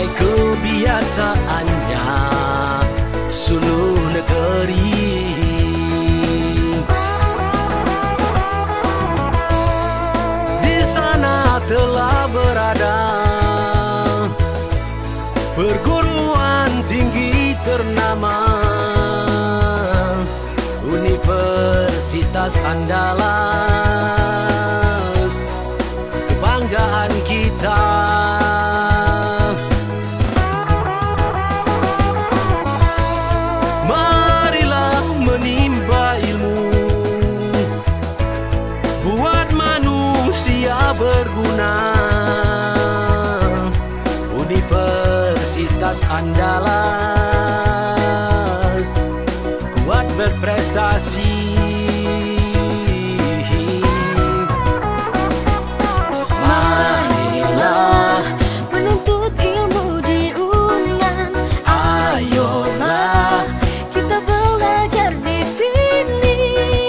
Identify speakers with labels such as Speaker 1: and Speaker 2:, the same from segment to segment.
Speaker 1: pandai kebiasaannya suluh negeri. Di sana telah berada perguruan tinggi ternama, Universitas Andalas, kebanggaan kita. Marilah menimba ilmu, buat manusia berguna. Universitas Andalas kuat berprestasi.
Speaker 2: Marilah menuntut ilmu di UNAN. Ayolah kita belajar di sini.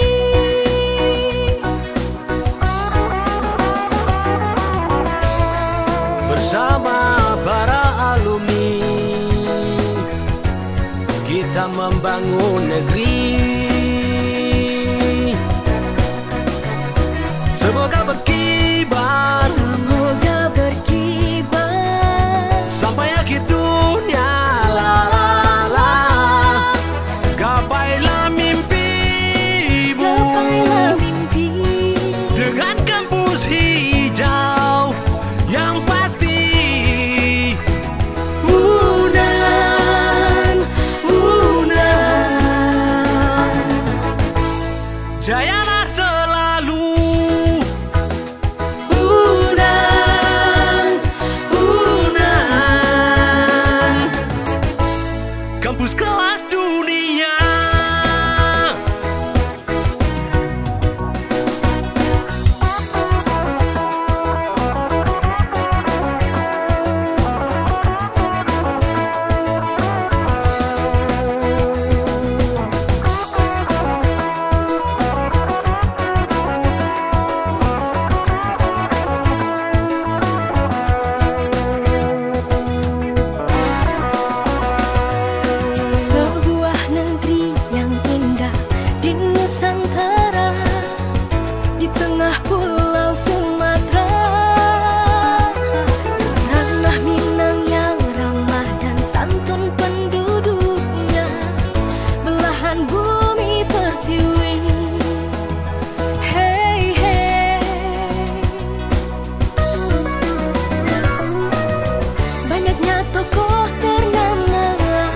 Speaker 1: Bersama para alumni kita membangun negeri. Semoga berkibar,
Speaker 2: Semoga berkibar
Speaker 1: sampai akhir dunia. La la la, gapailah mimpimu,
Speaker 2: gapailah mimpi
Speaker 1: dengan kampus hijau yang pasti. UNAN, UNAN, jayalah selalu. UNAN, UNAN, kampus kelas dunia.
Speaker 2: Sebuah negeri yang indah di Nusantara, di tengah pulau Sumatera. Ranah Minang yang ramah dan santun penduduknya, belahan bumi pertiwi. Hey, hey. Banyaknya tokoh ternama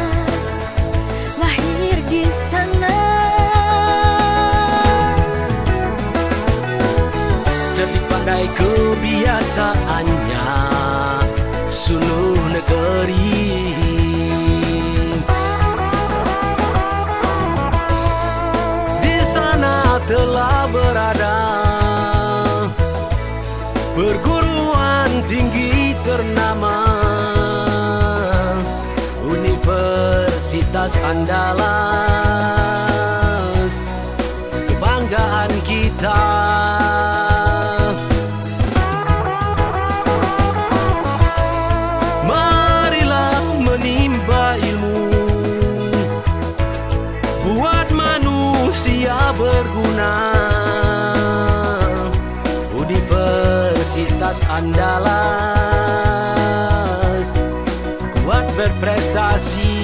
Speaker 2: lahir di sana.
Speaker 1: Cerdik pandai kebiasaannya suluh negeri. Di sana telah berada perguruan tinggi ternama, Universitas Andalas, kebanggaan kita. Marilah menimba ilmu, buat manusia berguna. Universitas Andalas kuat berprestasi.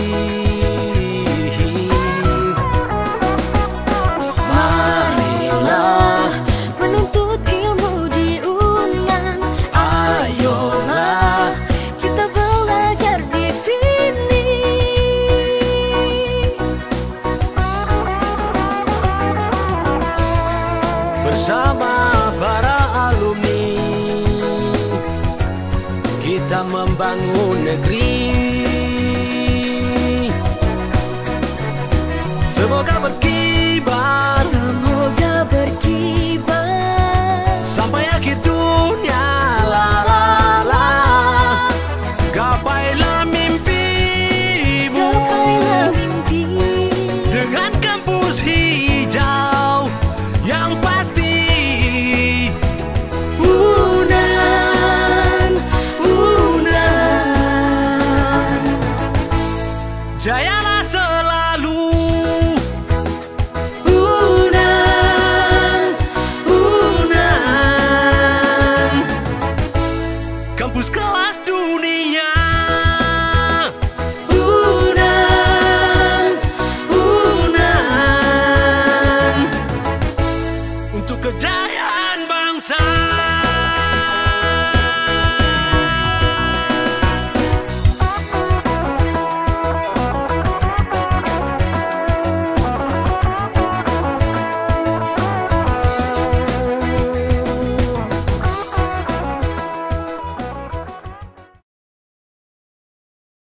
Speaker 2: Marilah menuntut ilmu di UNAN. Ayolah kita belajar di sini.
Speaker 1: Bersama para alumni kita membangun negeri. Semoga berkibar.